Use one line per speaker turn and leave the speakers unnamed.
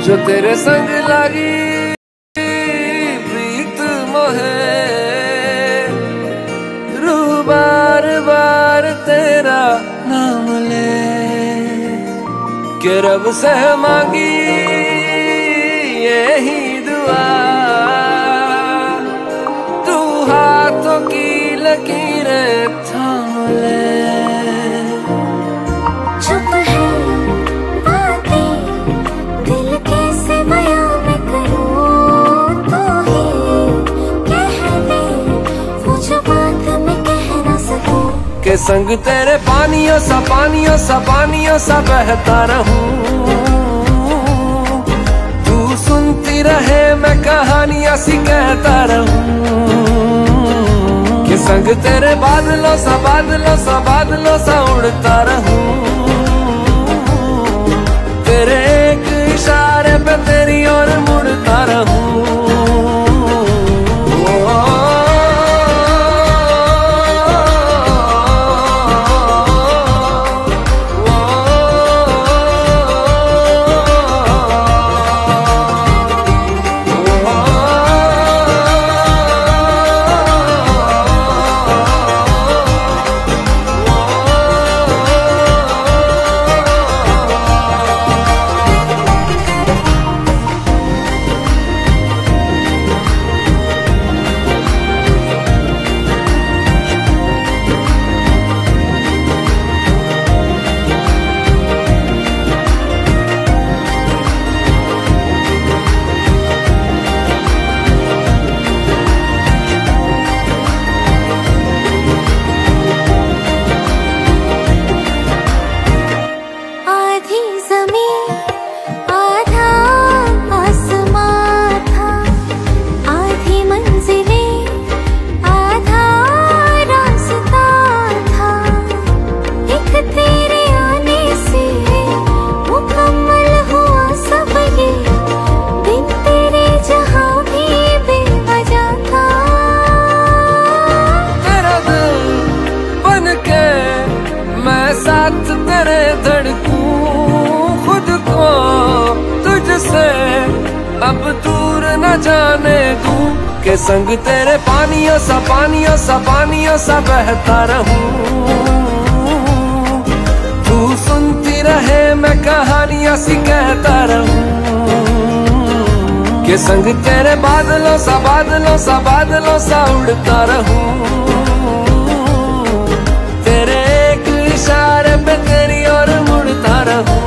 जो तेरे संग लगी प्रीत मोहे, रू बार बार तेरा नाम ले के रब से मांगी यही दुआ, तू हाथों की लकीरें थाम ले।
चुप है बातें दिल कैसे बयां मैं करूं, तो ही कह दे वो जो बात मैं कह ना सकूं।
के संग तेरे पानियों सा पानियों सा पानियों सा बहता रहूं, तू सुनती रहे मैं कहानियां सी कहता रहूं। के संग तेरे बादलों सा बादलों सा बादलों सा उड़ता रहूं, तेरे एक इशारे पे तेरी ओर मुड़ता रहूं। साथ तेरे धड़कूं खुद को तुझसे अब दूर न जाने दूं, के संग तेरे पानियों सा पानियों सा पानियों सा बहता रहूं, तू सुनती रहे मैं कहानियां सी कहता रहूं। के संग तेरे बादलों सा बादलों सा बादलों सा उड़ता रहूं, तेरे एक इशारे पे तेरी ओर मुड़ता रहूं।